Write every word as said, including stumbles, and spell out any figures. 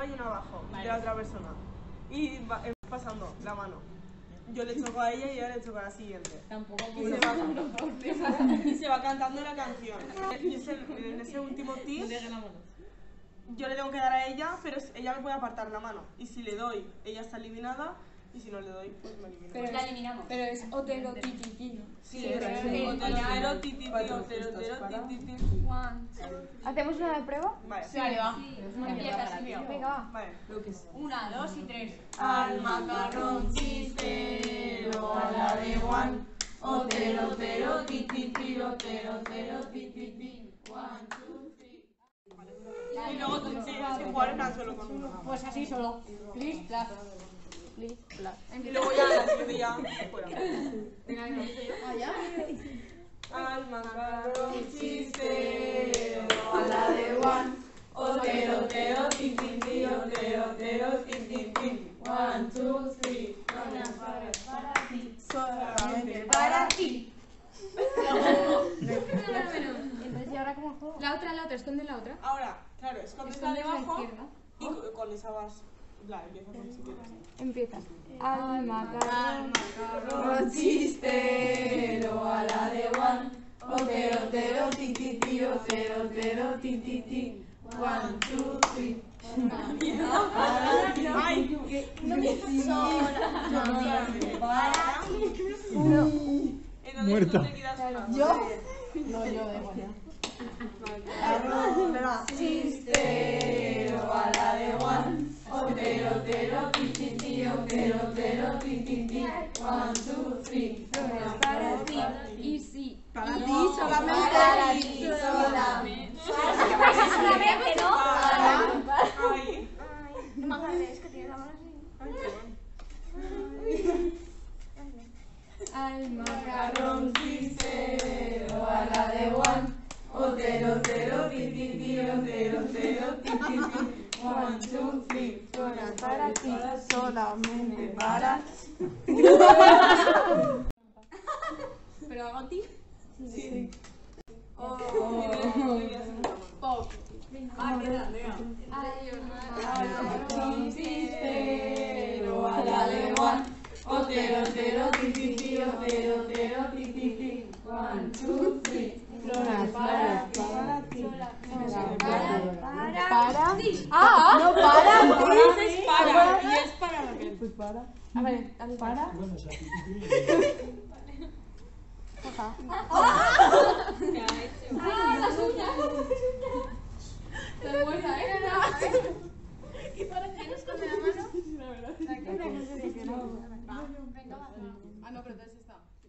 arriba y una abajo, vale, de la otra persona. Y va pasando la mano. Yo le choco a ella y ella le choco a la siguiente. Tampoco y, se va, y se va cantando la canción. Y ese, en ese último tip, yo le tengo que dar a ella, pero ella me puede apartar la mano. Y si le doy, ella está eliminada. Y si no le doy, pues me elimino. Pero la eliminamos. Pero es otero tititi, ¿no? Sí, es otero tititi, otero otero tititi. ¿Hacemos una de prueba? Vale. Sí, vale, va. Empieza así, mira. Venga, va. Vale. Una, dos y tres. Al macarrón chistero, a la de Juan. Otero, otero, tititi, otero, otero, tititi. One, two, three. Y luego tú tienes que jugar en plan solo con uno. Pues así solo. Please, clap. Please, clap. Y luego ya la siguiente ya fuera. Venga, venga. Ah, ya. Al macarrón chistero, a la de Juan. Otero, otero, tititi, otero, otero, tititi. One, two, three. Una para, para ti, solamente para ti. Entonces, ¿y ahora cómo juego? La otra, la otra, esconde la otra. Ahora, claro, escondes la Escondes la debajo izquierda. y con- con esa vas. La empiezas con si quieres. Empieza. Al macarrón. Macarrón chistero, a la de Juan. Otero, otero, tititi, otero, otero, tititi. One, two, three. Ay, No me sola. para. Entonces tú te quedas más. ¿Yo? No, yo de igual. Macarrón chistero, a la de Juan. Otero, otero, tititi, otero, otero, tititi. One, two, three. Para ti. Y sí. Para ti, No, solamente. para ti, solamente. Solamente, ¿no? Ay. No me agarres, que tienes la mano así. Ay, qué bueno. Al Macarrón chistero, a la de Juan. Otero, otero, tititi, otero, otero, tititi. One, two, three. Para ti, solamente para. ¿Pero hago a ti? Sí. Oh, Pop. Ah, queda, venga. Macarrón chistero, a la de Juan. Otero, otero, tititi, otero, otero, tititi. One, two, three. Flora, para ti, para ti. Para. Para. Ah, no, para. Dices para y es para la gente. Pues para. A ver, para. Bueno, o sea, Ajá. ¡Ah, las uñas! Te muerda, ¿eh? ¿Y para qué nos esconde la mano? La verdad es que no. Venga, va. Ah, no, pero entonces está.